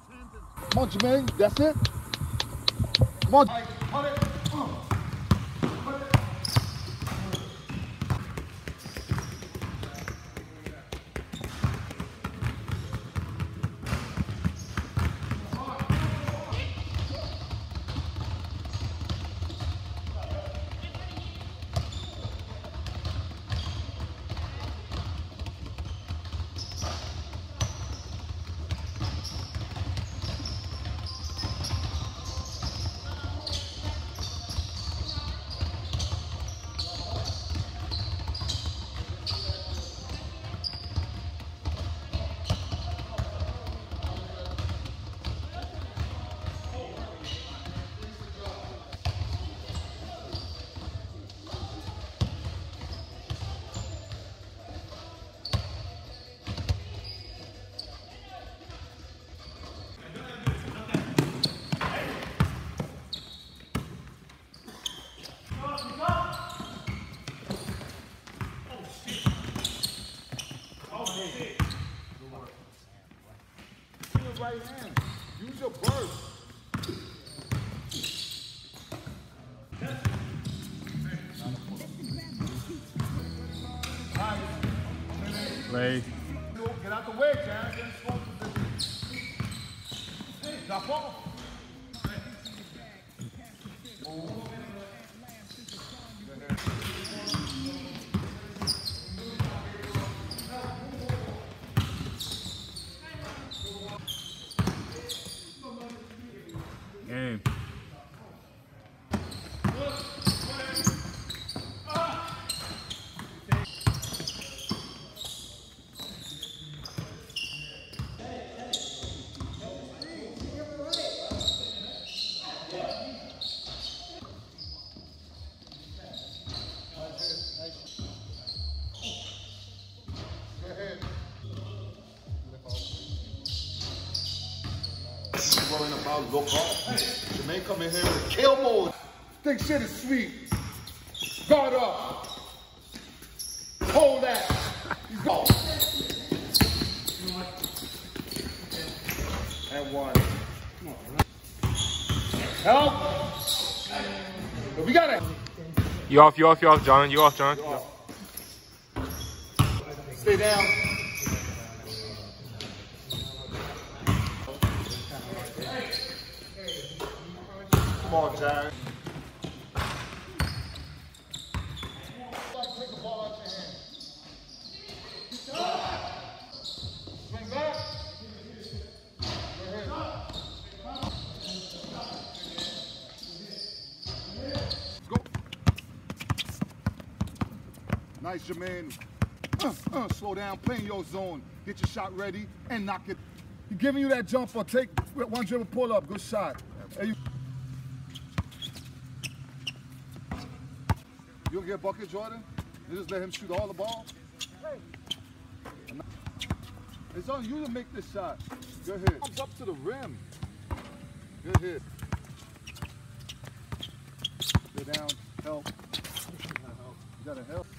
Come on, Jermaine. That's it. Come on. Right hand. Use your burst. Play. Get out the way, Jan. Get in strong position. Drop off. Game. Worrying about look off. Jermaine come in here with kill mode. Think shit is sweet. Guard up. Hold that. He's gone. And one. Help. But we got it. You off, John. You off, John. Stay down. Come on, Jared. Take the ball out your hand. Swing back. Go ahead. Go. Nice, Jermaine. Slow down, play in your zone. Get your shot ready and knock it. He's giving you that jump or take one dribble pull up. Good shot. Hey, you gonna get a bucket, Jordan? You just let him shoot all the ball? It's on you to make this shot. Go ahead. Comes up to the rim. Good hit. Go down. Help. You gotta help.